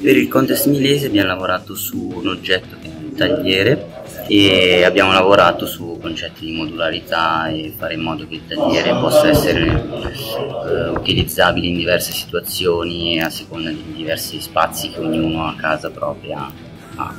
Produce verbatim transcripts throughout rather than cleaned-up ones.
Per il contest milese abbiamo lavorato su un oggetto che è il tagliere e abbiamo lavorato su concetti di modularità e fare in modo che il tagliere possa essere eh, utilizzabile in diverse situazioni a seconda di diversi spazi che ognuno a casa propria ha.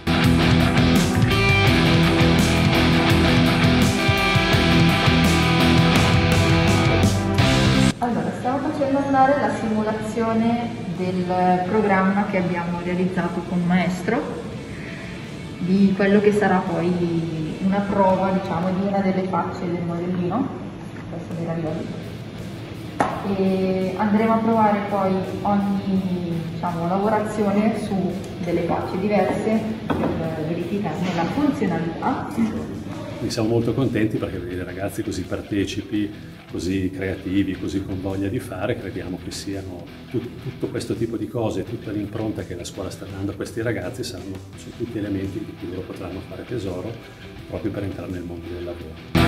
Allora, stiamo facendo andare la simulazione del programma che abbiamo realizzato con il maestro, di quello che sarà poi una prova, diciamo, di una delle facce del modellino, questo della lì. E andremo a provare poi ogni, diciamo, lavorazione su delle facce diverse per verificarne la funzionalità. Siamo molto contenti perché vedere i ragazzi così partecipi, così creativi, così con voglia di fare, crediamo che siano tut, tutto questo tipo di cose, tutta l'impronta che la scuola sta dando a questi ragazzi saranno, sono tutti elementi di cui loro potranno fare tesoro proprio per entrare nel mondo del lavoro.